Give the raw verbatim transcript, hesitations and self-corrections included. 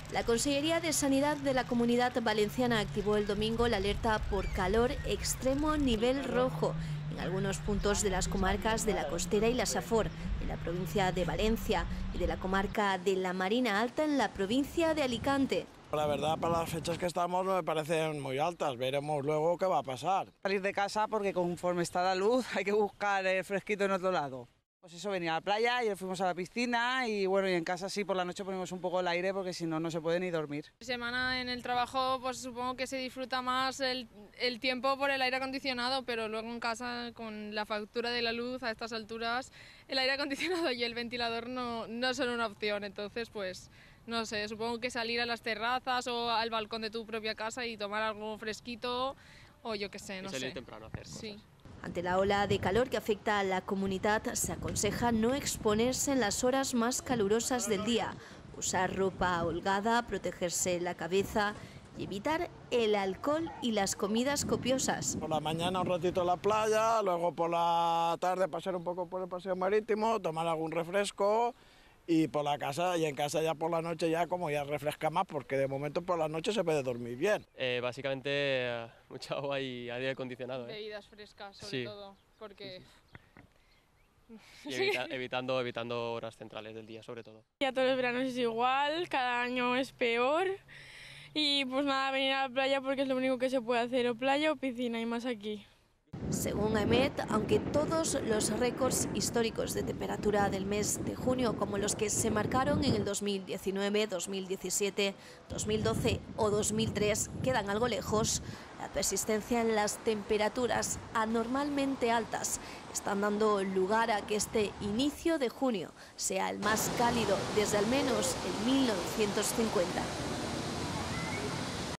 La Consellería de Sanidad de la Comunidad Valenciana activó el domingo la alerta por calor extremo nivel rojo en algunos puntos de las comarcas de la Costera y la Safor, en la provincia de Valencia, y de la comarca de la Marina Alta en la provincia de Alicante. La verdad, para las fechas que estamos me parecen muy altas, veremos luego qué va a pasar. Salir de casa porque conforme está la luz hay que buscar el fresquito en otro lado. Pues eso, venía a la playa y fuimos a la piscina y bueno, y en casa sí, por la noche ponemos un poco el aire porque si no, no se puede ni dormir. Semana en el trabajo, pues supongo que se disfruta más el, el tiempo por el aire acondicionado, pero luego en casa, con la factura de la luz a estas alturas, el aire acondicionado y el ventilador no, no son una opción, entonces pues no sé, supongo que salir a las terrazas o al balcón de tu propia casa y tomar algo fresquito o yo qué sé, no sé. Y salir temprano a hacer cosas. Sí. Ante la ola de calor que afecta a la comunidad, se aconseja no exponerse en las horas más calurosas del día, usar ropa holgada, protegerse la cabeza y evitar el alcohol y las comidas copiosas. Por la mañana un ratito en la playa, luego por la tarde pasar un poco por el paseo marítimo, tomar algún refresco y por la casa, y en casa ya por la noche ya como ya refresca más, porque de momento por la noche se puede dormir bien. Eh, básicamente eh, mucha agua y aire acondicionado. ¿eh? Bebidas frescas sobre Sí. todo, porque... Y evita- evitando, evitando horas centrales del día sobre todo. Ya todos los veranos es igual, cada año es peor y pues nada, venir a la playa porque es lo único que se puede hacer, o playa o piscina y más aquí. Según AEMET, aunque todos los récords históricos de temperatura del mes de junio, como los que se marcaron en el dos mil diecinueve, dos mil diecisiete, dos mil doce o dos mil tres, quedan algo lejos, la persistencia en las temperaturas anormalmente altas están dando lugar a que este inicio de junio sea el más cálido desde al menos el mil novecientos cincuenta.